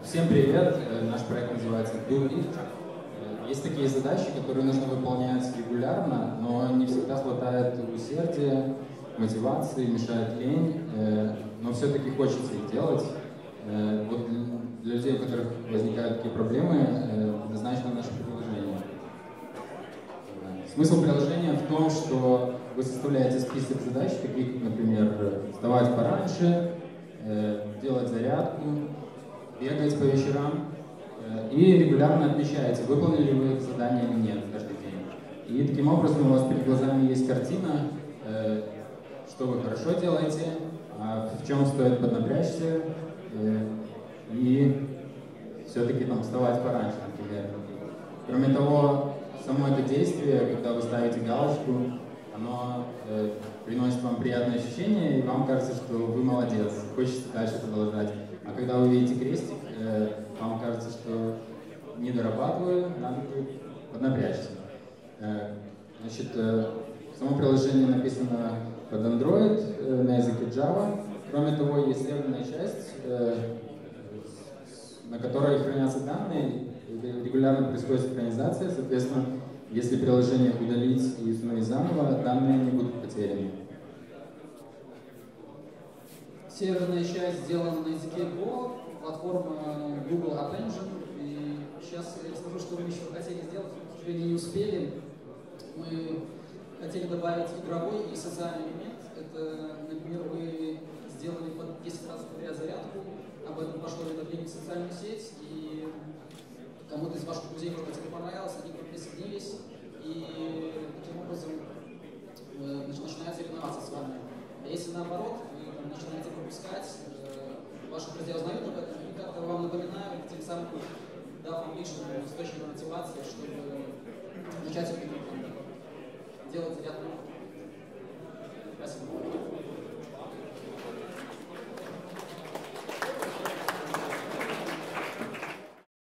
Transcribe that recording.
Всем привет! Наш проект называется Do It. Есть такие задачи, которые нужно выполнять регулярно, но не всегда хватает усердия, мотивации, мешает лень, но все-таки хочется их делать. Вот для людей, у которых возникают такие проблемы, предназначено наше приложение. Смысл приложения в том, что вы составляете список задач, таких как, например, вставать пораньше, делать зарядку, бегать по вечерам, и регулярно отмечаете, выполнили вы это задание или нет каждый день. И таким образом у вас перед глазами есть картина, что вы хорошо делаете, а в чем стоит поднапрячься, и все-таки там вставать пораньше, например. Кроме того, само это действие, когда вы ставите галочку, оно приносит вам приятное ощущение, и вам кажется, что вы молодец, хочется дальше продолжать. А когда вы видите крестик, вам кажется, что не дорабатываю, надо поднапрячься. Значит, само приложение написано под Android на языке Java. Кроме того, есть серверная часть, на которой хранятся данные, регулярно происходит синхронизация, соответственно, если приложение удалить и установить заново, данные не будут потеряны. Серверная часть сделана на языке Go, платформа Google App Engine. И сейчас я расскажу, что мы еще хотели сделать, но, к сожалению, не успели. Мы хотели добавить игровой и социальный элемент. Это, например, вы сделали по 10 раз подряд зарядку, об этом пошло уведомление в социальную сеть, и кому-то из ваших друзей, может быть, это понравилось, они присоединились, и таким образом начинают соревноваться с вами. А если наоборот, вы начинаете пропускать, ваши друзья узнают об этом и как-то вам напоминают, тем самым дав вам лишний источник мотивации, чтобы начать делать зарядку.